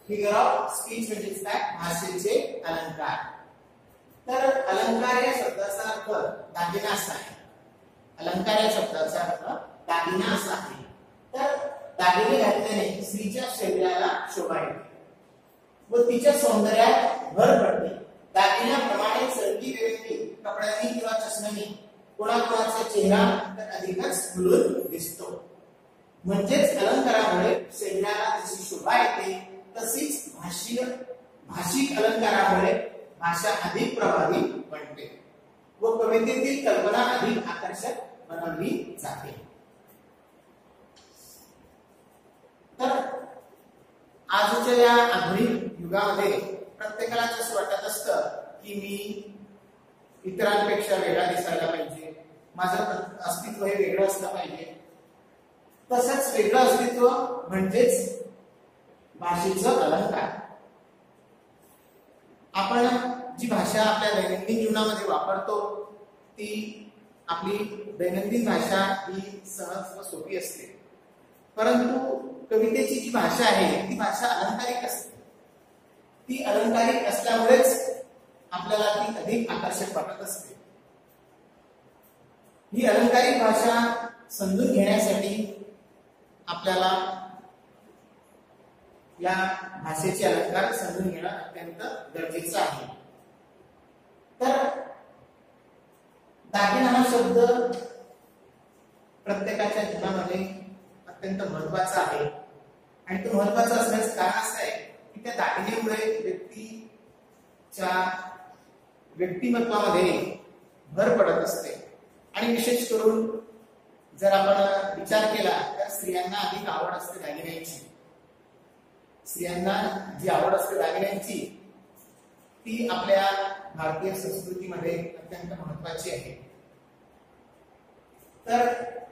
Figure of speech म्हणजे काय? भाषेचे अलंकार. तर अलंकार या शब्दाचा अर्थ दागिना असा आहे. अलंकार या शब्दाचा अर्थ दागिना असा आहे. तर दागिने घातल्याने स्त्रीच्या शरीराला शोभा येते व तिच्या सौंदर्यात भर पडते. दागिन्याप्रमाणे रंगीबेरंगी कपड्यांनी किंवा चष्म्याने कोणाकोणाचा चेहरा तर अधिकच खुलून दिसतो. म्हणजेच अलंकारामुळे शरीराला जशी शोभा येते तशीच भाषिक अलंकारामुळे भाषा अधिक प्रभावी बनते व कवितेतील कल्पना अधिक आकर्षक बनवली जाते. तर आजच्या या आधुनिक युगामध्ये प्रत्येकाला असं वाटत असतं की मी इतरांपेक्षा वेगळा दिसायला पाहिजे, माझं अस्तित्व हे वेगळं असलं पाहिजे. तसंच वेगळं अस्तित्व म्हणजेच भाषेचं अलंकार. आपण जी भाषा आपल्या दैनंदिन जीवनामध्ये वापरतो ती आपली दैनंदिन भाषा ही सहज व सोपी असते. परंतु कवितेची जी भाषा आहे ती भाषा अलंकारिक असते. ती अलंकारिक असल्यामुळेच आपल्याला ती अधिक आकर्षक वाटत असते. ही अलंकारिक भाषा समजून घेण्यासाठी आपल्याला या भाषेचे अलंकार समजून घेणं अत्यंत गरजेचं आहे. तर दागिना हा शब्द प्रत्येकाच्या जीवनामध्ये अत्यंत महत्वाचा आहे आणि तो महत्वाचा असण्याचं कारण असं आहे की त्या दागिन्यामुळे व्यक्तीच्या व्यक्तिमत्वामध्ये भर पडत असते. आणि विशेष करून जर आपण विचार केला तर स्त्रियांना अधिक आवड असते दागिन्यांची. स्त्रियांना जी आवड असते दागिन्यांची ती आपल्या भारतीय संस्कृतीमध्ये अत्यंत महत्वाची आहे. तर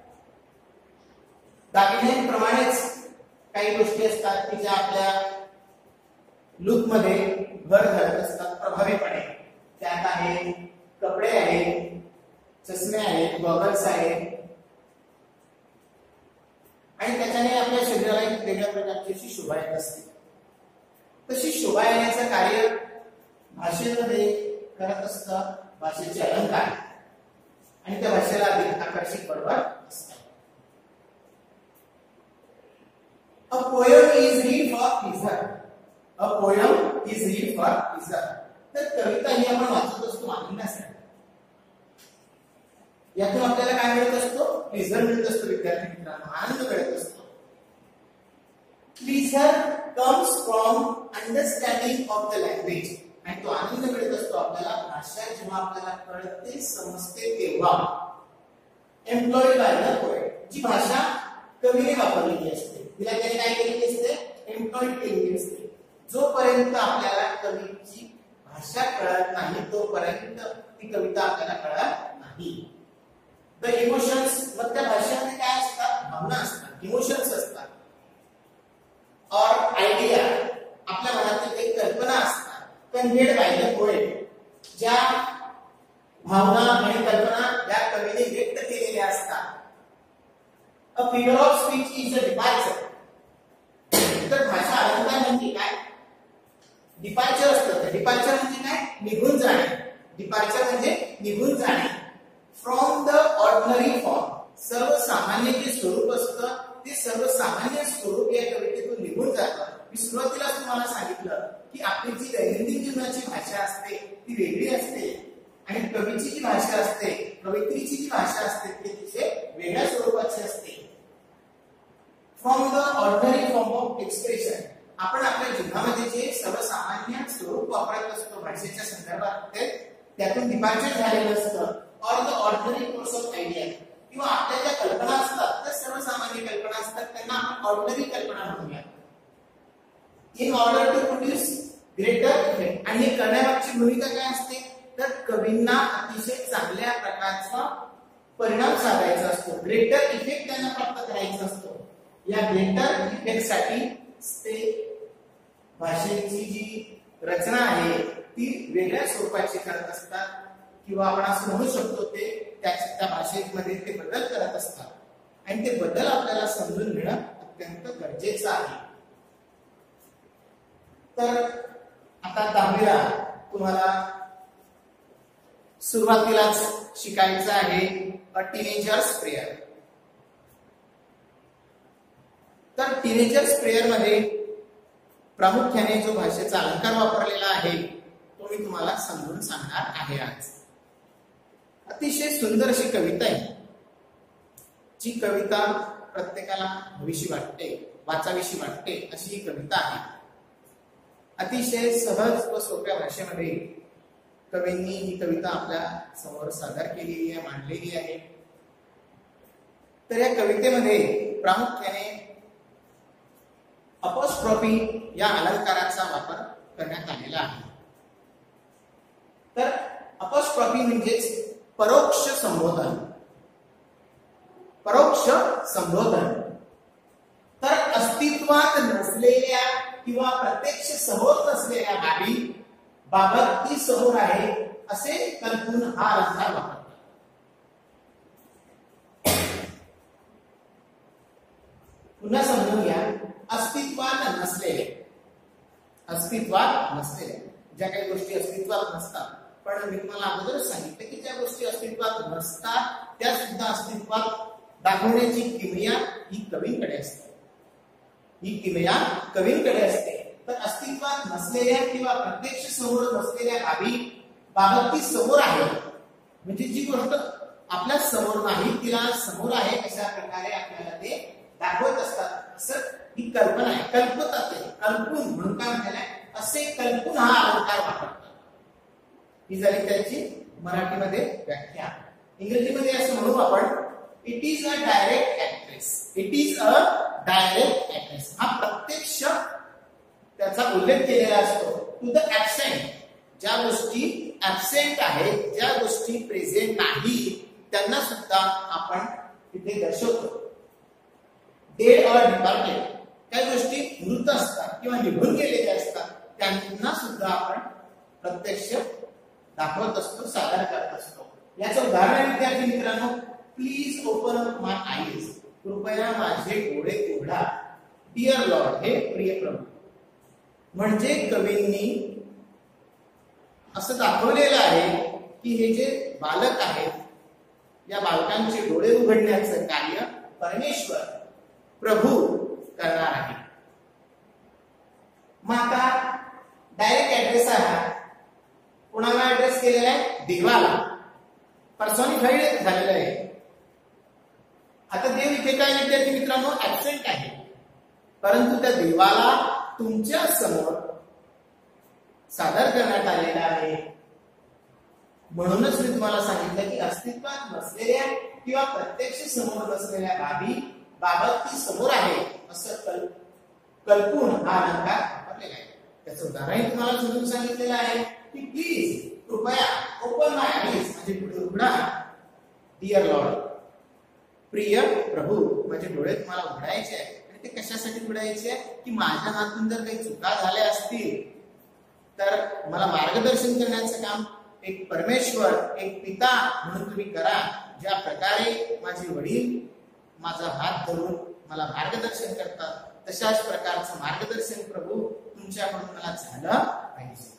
दागिन्यांप्रमाणेच काही गोष्टी असतात की ज्या आपल्या लुक मध्ये भर घालत असतात प्रभावीपणे. त्यात आहे कपडे आहेत, चष्मे आहेत, गॉगल्स आहेत आणि त्याच्याने आपल्या शरीराला एक वेगळ्या प्रकारची शोभा येत असते. तशी शोभा येण्याचं कार्य भाषेमध्ये करत असतं भाषेचे अलंकार आणि त्या भाषेला अधिक आकर्षक बनवत असतात. A poem is read for pleasure. A poem is read for pleasure. तर कविता ही आपण वाचत असतो आनंदासाठी. यातून आपल्याला काय मिळत असतो? प्लेजर मिळत असतो. विद्यार्थी मित्रांनो, आनंद मिळत असतो. Pleasure comes from understanding of the language. आणि तो आनंद मिळत असतो आपल्याला भाषा जेव्हा आपल्याला कळते समजते तेव्हा. Employed by the poet. जी भाषा कवीने वापरलेली असते तिला त्याने काय केलेली असते? एम्प्लॉयड केलेली असते. जोपर्यंत आपल्याला कवीची भाषा कळत नाही तोपर्यंत ती कविता आपल्याला कळत नाही. द इमोशन्स, मग त्या भाषेमध्ये काय असतात? भावना असतात, इमोशन्स असतात. और आयडिया, आपल्या मनातील एक कल्पना असतात, कन्व्हेड बाय द पोएट. ज्या भावना आणि कल्पना या कवीने व्यक्त केलेल्या असतात. A figure of speech is a departure. तर भाषा अलंकार म्हणजे काय? डिपार्चर असतं. डिपार्चर म्हणजे काय? निघून जाणे. डिपार्चर म्हणजे निघून जाणे. From the ordinary form. सर्वसामान्य जे स्वरूप असतं ते सर्वसामान्य स्वरूप या कवितेतून निघून जातं. मी सुरुवातीला तुम्हाला सांगितलं की आपली जी दैनंदिन जीवनाची भाषा असते ती वेगळी असते आणि कवीची जी भाषा असते, कवयित्रीची जी भाषा असते ती तिचे वेगळ्या स्वरूपाची असते. From the ordinary form of expression. आपण आपल्या जीवनामध्ये जे सर्वसामान्य स्वरूप वापरत असतो भाषेच्या संदर्भात त्यातून डिपार्चर झालेलं असतं. Or the ordinary course of idea, किंवा आपल्या ज्या कल्पना असतात त्या सर्वसामान्य कल्पना असतात त्यांना आपण ऑर्डिनरी कल्पना म्हणूया. In order to produce greater effect. आणि हे करण्यामागची भूमिका काय असते? तर कवींना अतिशय चांगल्या प्रकारचा परिणाम साधायचा असतो. ग्रेटर इफेक्ट त्यांना प्राप्त करायचा असतो. या ग्रेटर इफेक्ट साठी ते भाषेची जी रचना आहे ती वेगळ्या स्वरूपाची करत असतात किंवा आपण असं म्हणू शकतो ते त्या भाषेमध्ये ते बदल करत असतात आणि ते बदल आपल्याला समजून घेणं अत्यंत गरजेचं आहे. तर आता 10वीला तुम्हाला सुरुवातीलाच शिकायचं आहे अ टीनेजर्स प्रेयर. तर टीनेजर्स प्रेयर मध्ये प्रामुख्याने जो भाषेचा अलंकार वापरलेला आहे तो मी तुम्हाला समजून सांगणार आहे आज. अतिशय सुंदर अशी कविता आहे, जी कविता प्रत्येकाला हवीशी वाटते, वाचावीशी वाटते अशी ही कविता आहे. अतिशय सहज व सोप्या भाषेमध्ये कवींनी ही कविता आपल्या समोर सादर केलेली आहे, मांडलेली आहे. तर या कवितेमध्ये प्रामुख्याने अपॉस्ट्रॉफी या अलंकाराचा वापर करण्यात आलेला आहे. तर अपॉस्ट्रॉफी म्हणजेच परोक्ष संबोधन. परोक्ष संबोधन तर अस्तित्वात नसलेल्या किंवा प्रत्यक्ष समोर नसलेल्या बाबत ती समोर आहे असे कल्पून हा अलंकार वापरतात. पुन्हा समजून घ्या. अस्तित्वात नसलेले, अस्तित्वात नसलेले ज्या काही गोष्टी अस्तित्वात नसतात, पण मी तुम्हाला अगोदरच सांगितलं की ज्या गोष्टी अस्तित्वात नसतात त्या सुद्धा अस्तित्वात दाखवण्याची किमया ही कवींकडे असते. ही किमया कवींकडे असते. तर अस्तित्वात नसलेल्या किंवा प्रत्यक्ष समोर नसलेल्या बाबत ती समोर आहे, म्हणजे जी गोष्ट आपल्या समोर नाही तिला समोर आहे अशा प्रकारे आपल्याला ते दाखवत असतात. असं ही कल्पना आहे, कल्पतात, कल्पून म्हणून काय म्हणतात असे कल्पून हा अलंकार वापरतात. ही झाली त्याची मराठीमध्ये व्याख्या. इंग्रजीमध्ये असं म्हणू आपण it is a direct address. It is a direct address. हा प्रत्यक्ष त्याचा उल्लेख केलेला असतो टू द ऍब्सेंट. ज्या गोष्टी ऍब्सेंट आहेत, ज्या गोष्टी प्रेझेंट नाही त्यांना सुद्धा आपण इथे दर्शवतो. डेड ऑर डिपार्टेड, त्या गोष्टी मृत असतात किंवा निघून गेलेल्या असतात त्यांना सुद्धा आपण प्रत्यक्ष दाखवत असतो, सादर करत असतो. याचं उदाहरण विद्यार्थी मित्रांनो, please open up my eyes. कृपया माझे डोळे उघडा. डिअर लॉर्ड, हे प्रिय प्रभू. म्हणजे कवींनी असं दाखवलेलं आहे की हे जे बालक आहेत या बालकांचे डोळे उघडण्याचं कार्य परमेश्वर प्रभू करणार आहे. मग आता डायरेक्ट ऍड्रेस आहे, कोणाला ऍड्रेस केलेला आहे? देवाला. पर्सॉनिफाईड झालेलं आहे. आता देव इथे काय विद्यार्थी मित्रांनो ऍब्सेंट आहे, परंतु त्या देवाला तुमच्या समोर सादर करण्यात आलेला आहे. म्हणूनच मी तुम्हाला सांगितलं की अस्तित्वात नसलेल्या किंवा प्रत्यक्ष समोर नसलेल्या बाबत ती समोर आहे असं कल्पून हा अलंकार वापरलेला आहे. त्याचं उदाहरण तुम्हाला समजून सांगितलेलं आहे की प्लीज, कृपया, ओपन माय आईज, माझे डोळे उघडा. डिअर लॉर्ड, प्रिय प्रभू, माझे डोळे तुम्हाला उघडायचे आहे. आणि ते कशासाठी उघडायचे आहे की माझ्या हातून जर काही चुका झाल्या असतील तर मला मार्गदर्शन करण्याचं काम एक परमेश्वर, एक पिता म्हणून तुम्ही करा. ज्या प्रकारे माझे वडील माझा हात धरून मला मार्गदर्शन करतात तशाच प्रकारचं मार्गदर्शन प्रभू तुमच्याकडून मला झालं पाहिजे.